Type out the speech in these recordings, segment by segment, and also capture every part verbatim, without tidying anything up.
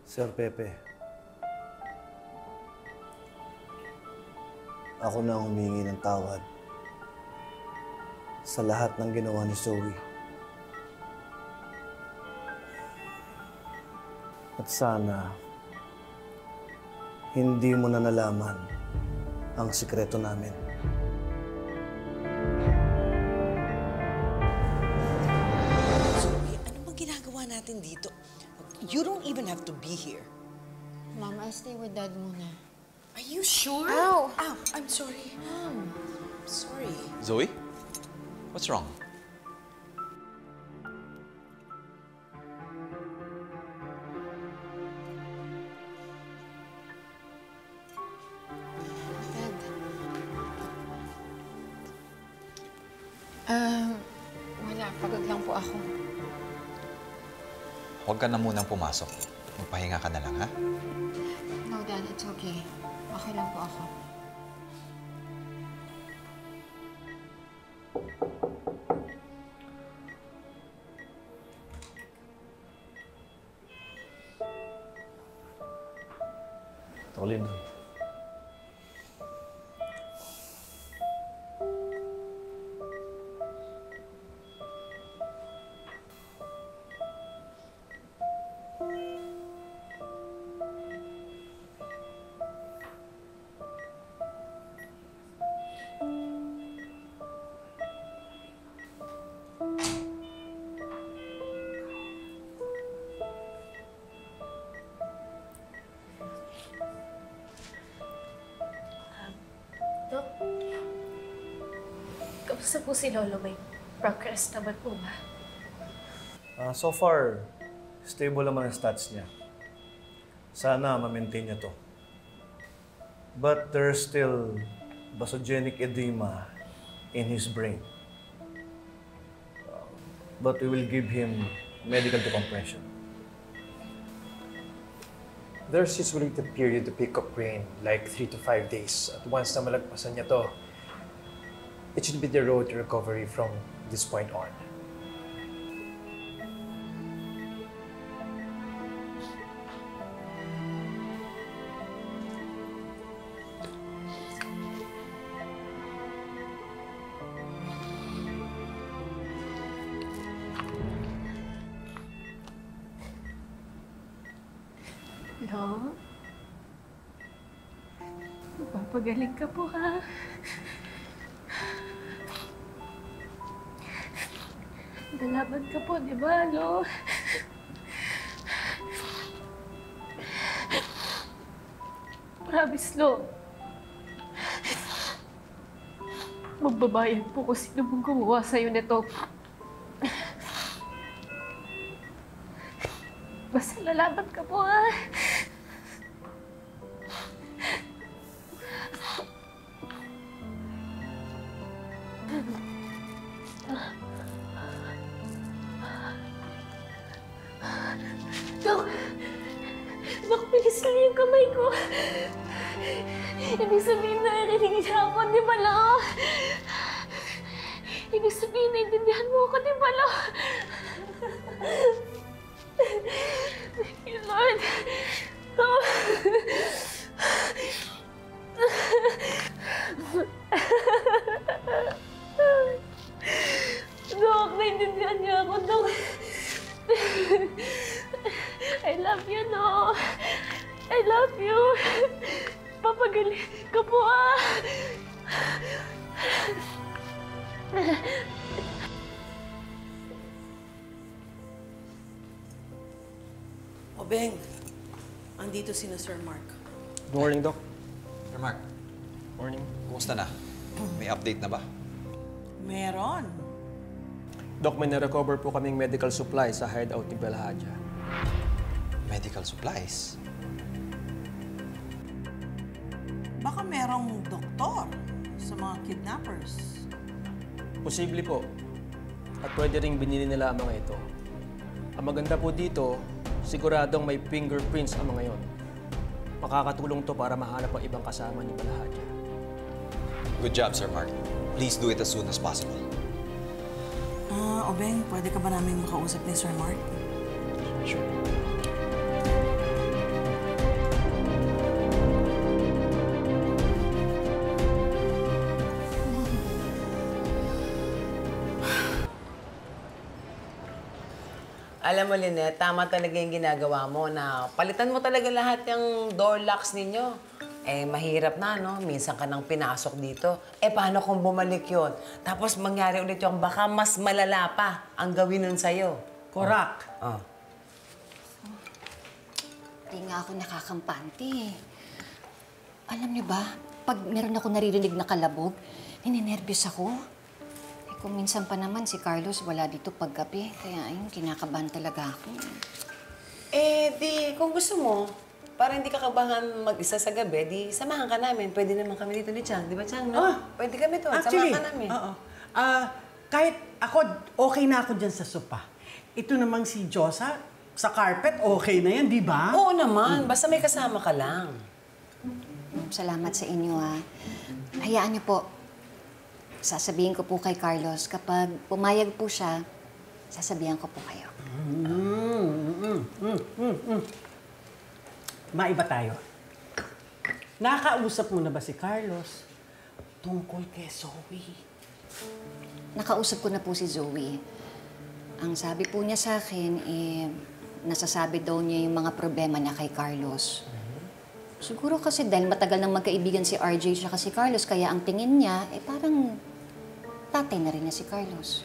Sir Pepe, ako na ang humingi ng tawad sa lahat ng ginawa ni Zoe. At sana, hindi mo na nalaman ang sikreto namin. Zoe, ano bang ginagawa natin dito? You don't even have to be here. Mom, I'll stay with Dad muna. Are you sure? Ow! Ow, I'm sorry. Mom. I'm sorry. Zoe? What's wrong? Dad. Um, wala. Pagod lang po ako. Huwag ka na munang pumasok. Magpahinga ka na lang, ha? No, Dad. It's okay. Okay lang po ako. Tolin. Dok, kamusta po si Lolo? May progress naman po ba? Uh, so far, stable naman ang stats niya. Sana ma-maintain niya to. But there's still vasogenic edema in his brain. Uh, but we will give him medical decompression. There's usually the period to pick up brain, like three to five days. At once na malagpasan niya to, it should be the road to recovery from this point on. Lo? Magpapagaling ka po, ha? Nalaban ka po, di ba, Lo? Promise, Lo. Magbabayad po kung sino mong gumawa sa'yo nito. Basta lalaban ka po, ha? Dok! Dok, bilis lang yung kamay ko. Ibig sabihin na narinig niya ako, di ba, Lo? Ibig sabihin naintindihan mo ako, di ba, Lo? Thank you, Lord. Oh. Dok, naintindihan niya ako, Dok. I love you, no. I love you. Papagaling ka po, ah. O, Beng, andito si na Sir Mark. Good morning, Doc. Sir Mark, Morning. kumusta na? May update na ba? Meron. Doc, may na-recover po kaming medical supply sa hideout ni Belhaja. Medical supplies? Baka merong doktor sa mga kidnappers. Posible po. At pwede ring binili nila ang mga ito. Ang maganda po dito, siguradong may fingerprints ang mga yon. Makakatulong to para mahanap ang ibang kasama ni Belhaja. Good job, Sir Mark. Please do it as soon as possible. Ah, Obeng, pwede ka ba namin makausap ni Sir Mark? Sure. Alam mo, Lynette, tama talaga yung ginagawa mo na palitan mo talaga lahat yung door locks ninyo. Eh, mahirap na, no? Minsan ka nang pinasok dito. Eh, paano kung bumalik yon? Tapos mangyari ulit yung baka mas malala pa ang gawin nun sa'yo. Correct. Oh. Di nga ako nakakampante eh. Alam niyo ba, pag meron ako naririnig na kalabog, nininervyos ako. Eh, kung minsan pa naman si Carlos wala dito paggabi, kaya ayun, kinakabahan talaga ako. Eh, di, kung gusto mo, para hindi ka kabahan mag-isa sa gabi, di samahan ka namin. Pwede naman kami dito ni Chang. Di ba, Chang? No? Ah, Pwede kami doon. Actually, Samahan ka namin. oo. Ah, kahit ako, okay na ako dyan sa sopa. Ito namang si Josa, sa carpet, okay na yan, di ba? Oo naman. Basta may kasama ka lang. Salamat sa inyo ah. Hayaan niyo po, sasabihin ko po kay Carlos, kapag pumayag po siya, sasabihan ko po kayo. Mm, mm, mm, mm, mm. Maiba tayo. Nakausap mo na ba si Carlos tungkol kay Zoe? Nakausap ko na po si Zoe. Ang sabi po niya sa akin, eh, nasasabi daw niya yung mga problema niya kay Carlos. Siguro kasi dahil matagal nang magkaibigan si R J siya si Carlos, kaya ang tingin niya, eh parang tatay na rin niya si Carlos.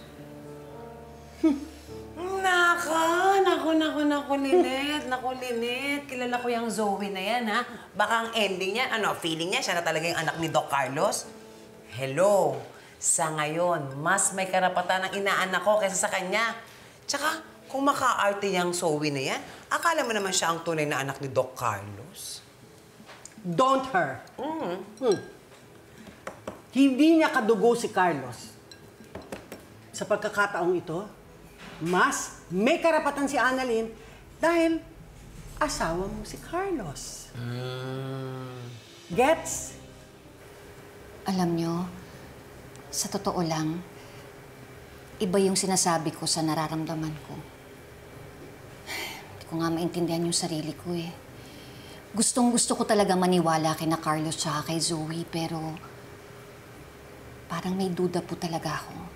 Naka! Naku, naku, naku, Lynette. Naku, Lynette. Kilala ko yung Zoe na yan, ha? Baka ang ending niya, ano, feeling niya, siya na talaga yung anak ni Doc Carlos? Hello. Sa ngayon, mas may karapatan ang inaanak ko kaysa sa kanya. Tsaka, kung maka-arte yung Zoe na yan, akala mo naman siya ang tunay na anak ni Doc Carlos? Don't her. Mm. Hmm. Hindi niya kadugo si Carlos. Sa pagkakataong ito, mas may karapatan si Annalyn dahil asawa mo si Carlos. Mm. Gets? Alam niyo, sa totoo lang, iba yung sinasabi ko sa nararamdaman ko. Hindi ko nga maintindihan yung sarili ko eh. Gustong gusto ko talaga maniwala kina Carlos tsaka kay Zoe, pero parang may duda po talaga ako.